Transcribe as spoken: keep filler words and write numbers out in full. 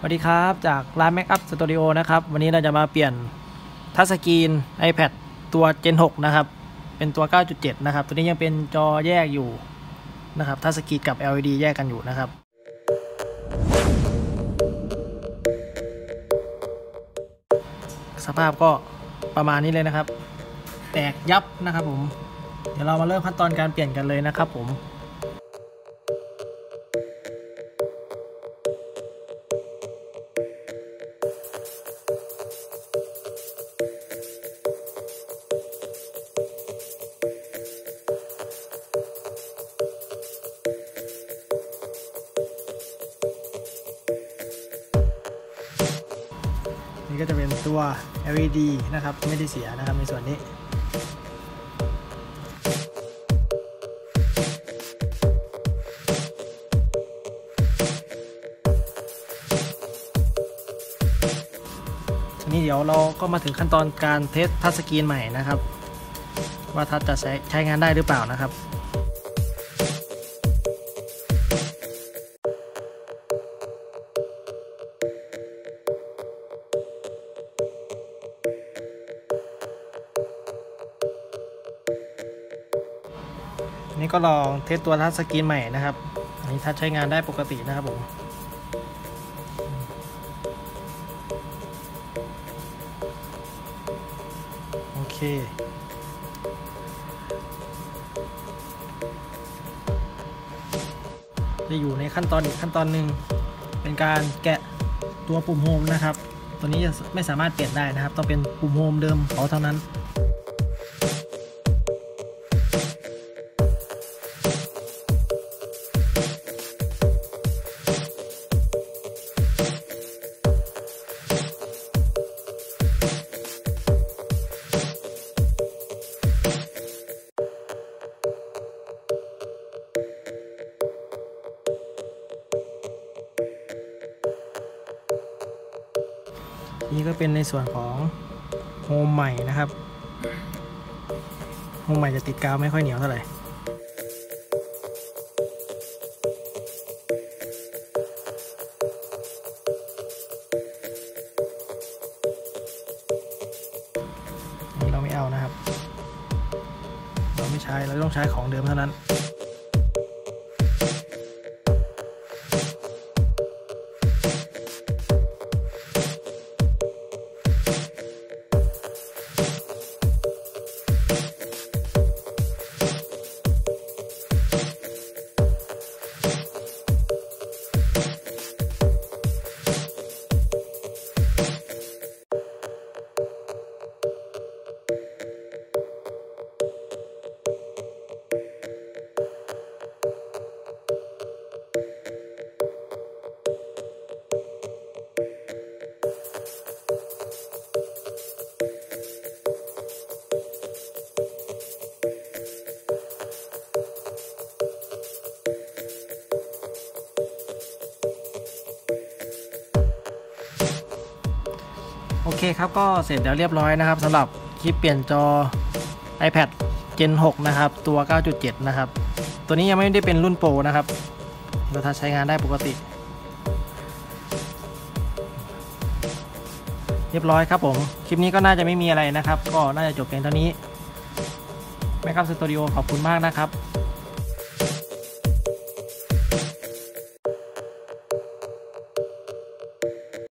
วัสดีครับจากร้าน Makeup Studio นะครับวันนี้เราจะมาเปลี่ยนทัชสกรีน iPad ตัว Gen หกนะครับเป็นตัว เก้าจุดเจ็ด นะครับตัวนี้ยังเป็นจอแยกอยู่นะครับทัชสกรีนกับ แอล อี ดี แยกกันอยู่นะครับสภาพก็ประมาณนี้เลยนะครับแตกยับนะครับผมเดี๋ยวเรามาเริ่มขั้นตอนการเปลี่ยนกันเลยนะครับผมนี่ก็จะเป็นตัว แอล อี ดี นะครับไม่ได้เสียนะครับในส่วนนี้ทีนี้เดี๋ยวเราก็มาถึงขั้นตอนการเทสทัชสกรีนใหม่นะครับว่าทัชจะใช้ใช้งานได้หรือเปล่านะครับนี่ก็ลองเทสตัวทัชสกรีนใหม่นะครับอันนี้ทัชใช้งานได้ปกตินะครับผมโอเคจะอยู่ในขั้นตอนอีกขั้นตอนหนึ่งเป็นการแกะตัวปุ่มโฮมนะครับตัวนี้จะไม่สามารถเปลี่ยนได้นะครับต้องเป็นปุ่มโฮมเดิมเขาเท่านั้นนี่ก็เป็นในส่วนของโฮมใหม่นะครับโฮมใหม่จะติดกาวไม่ค่อยเหนียวเท่าไหร่นี่เราไม่เอานะครับเราไม่ใช้เราต้องใช้ของเดิมเท่านั้นโอเคครับก็เสร็จแล้วเรียบร้อยนะครับสำหรับคลิปเปลี่ยนจอ iPad Gen หกนะครับตัว เก้าจุดเจ็ด นะครับตัวนี้ยังไม่ได้เป็นรุ่นโปรนะครับเราถ้าใช้งานได้ปกติเรียบร้อยครับผมคลิปนี้ก็น่าจะไม่มีอะไรนะครับก็น่าจะจบเพียงเท่านี้ Makeup Studio ขอบคุณมากนะครับ